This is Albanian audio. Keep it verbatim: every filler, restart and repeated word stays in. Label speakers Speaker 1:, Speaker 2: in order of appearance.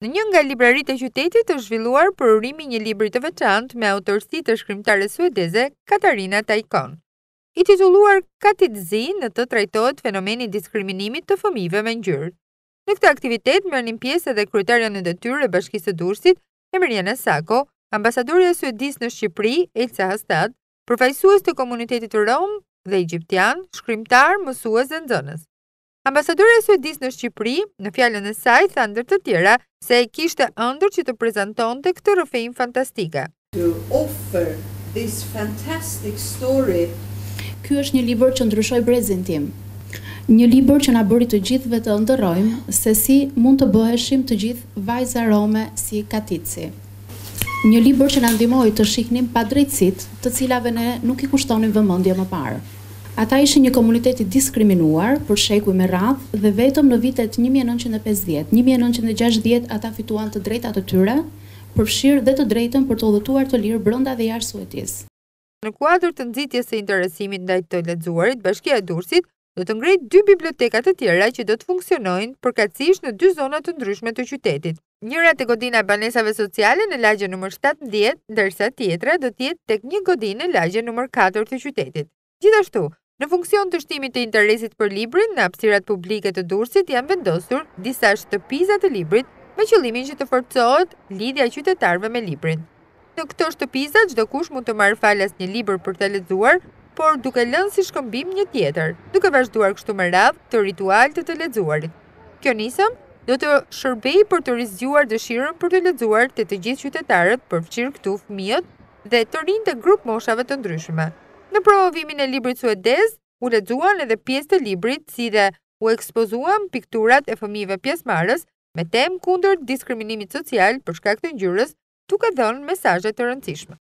Speaker 1: Në një nga libraritë e qytetit është zhvilluar përurimi i një libri të veçantë me autorsi të shkrimtares suedeze Katarina Taikon. I titulluar Qytetit, në të trajtohet fenomeni i diskriminimit të fëmijëve me ngjyrë. Në këtë aktivitet merrnin pjesë edhe kryetaria në detyrë e Bashkisë së Durrësit, Emiliana Sako, ambasadorja e Suedisë në Shqipëri, Elsa Hastad, përfaqësues të komunitetit rom dhe egjiptian, shkrimtar, mësues dhe nxënës. Ambasadorja e Suedisë në Shqipëri, në fjalën e saj, tha ndër të tjera se ai kishte ëndër që të prezantonte këtë rrëfim fantastike.
Speaker 2: To offer this fantastic story.
Speaker 3: Ky është një libër që ndryshoi brezin tim. Një libër që na bëri të gjithëve të ëndërrojmë se si mund të bëheshim të gjithë vajza rome si Qytetit. Një libër që na ndihmoi të shihnim padrejtësitë, të cilave ne nuk i kushtonim vëmendje më parë. Ata ishin një komunitet i diskriminuar për shekuj me radhë dhe vetëm në vitet një mijë e nëntëqind e pesëdhjetë, një mijë e nëntëqind e gjashtëdhjetë ata fituan të drejtat e tyre, përfshirë dhe të drejtën për të udhëtuar të lirë brenda dhe jashtë Suedisë.
Speaker 1: Në kuadër të nxitjes së interesimit ndaj të lexuarit, Bashkia e Durrësit do të ngrejë dy biblioteka të tjera që do të funksionojnë përkatësisht në dy zona të ndryshme të qytetit. Njëra te godina e banesave sociale në lagjen numër shtatëdhjetë, ndërsa tjetra do të jetë tek një godinë në lagjen numër katër të qytetit. Gjithashtu, në funksion të shtimit të interesit për librin, në hapësirat publike të Durrësit janë vendosur disa shtëpiza të librit me qëllimin që të forcohet lidhja e qytetarëve me librin. Në këto shtëpiza çdo kush mund të marrë falas një libër për të lexuar, por duke lënë si shkëmbim një tjetër, duke vazhduar kështu me radhë të ritual të të lexuarit. Kjo nisëm do të shërbejë për të rizgjuar dëshirën për të lexuar te të gjithë qytetarët, përfshirë këtu fëmijët dhe të rinj të grup moshave të ndryshme. Në promovimin e librit suedez, u lexuan edhe pjesë të librit, si dhe u ekspozuan pikturat e fëmijëve pjesëmarrës me temë kundër diskriminimit social për shkak të ngjyrës, duke dhënë mesazhe të rëndësishme.